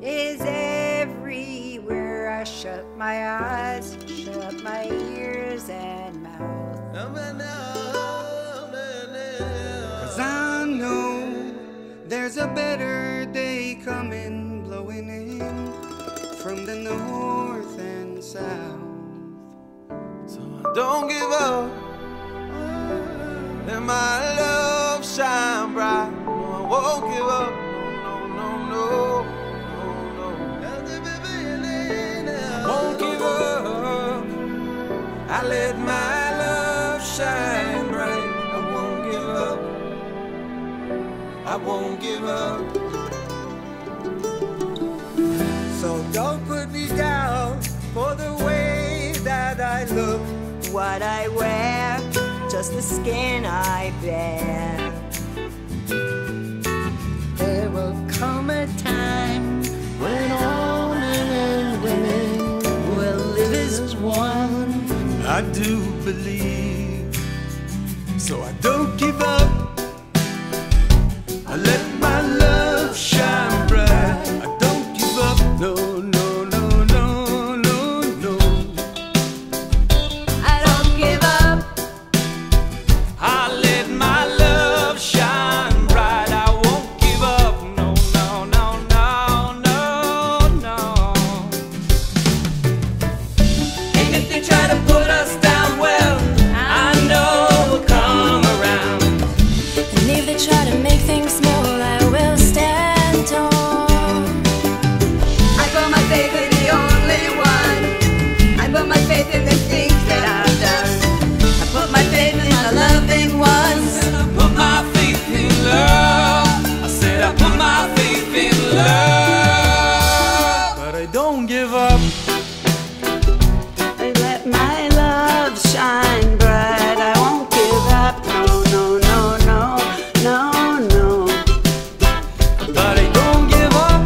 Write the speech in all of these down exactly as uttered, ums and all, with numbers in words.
is everywhere. I shut my eyes, shut my ears and mouth. 'Cause I know there's a better day coming, blowing in from the north and south. So I don't give up. Let my love shine bright. No, I won't give up. No, no, no, no, no, no. I won't give up. I let my love shine bright. I won't give up. I won't give up. So don't put me down for the way that I look, what I wear, just the skin I bear. There will come a time when all men and women will live as one. I do believe, so I don't give up. I let my love shine bright. I don't give up, no, no, no, no, no, no. I don't give up. I let my love shine bright. I won't give up. No, no, no, no, no, no. And if they try to put us down, well, I know we'll come around. And if they try to make things small, I will stand tall. I put my faith in the only one. I put my faith in the things that I've done. I put my faith in the loving ones. I put my faith in love. I said I put my faith in love. But I don't give up. I let my love shine bright. I won't give up. No, no, no, no, no, no. But I don't give up.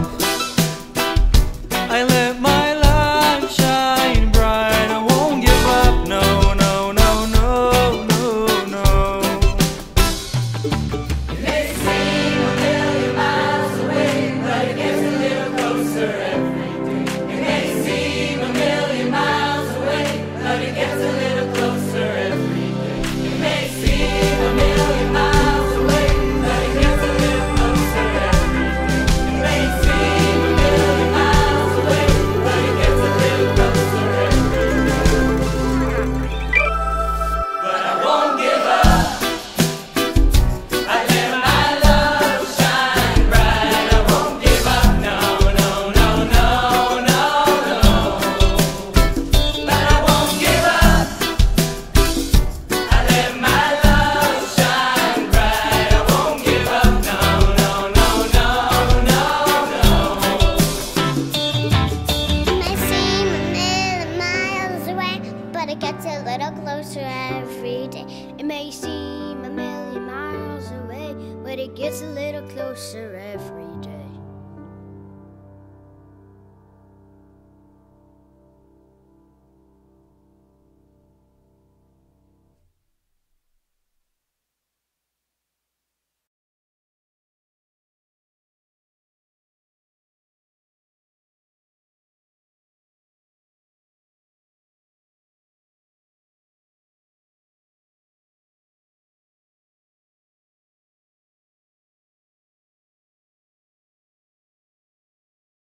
I let my light shine bright. I won't give up. No, no, no, no, no, no. It may seem a million miles away, but it gets a little closer every day. It may seem a million miles away, but it gets a little closer every day. It may seem a million miles away, but it gets a little closer every day. It may seem a million miles away, but it gets a little closer every day. But I won't give up. I let my love shine bright. I won't give up. No, no, no, no, no, no. But I won't give up. I let my love shine bright. I won't give up. No, no, no, no, no, no. It may seem a million miles away, but it gets a little closer every day. It may seem a million miles away, but it gets a little closer every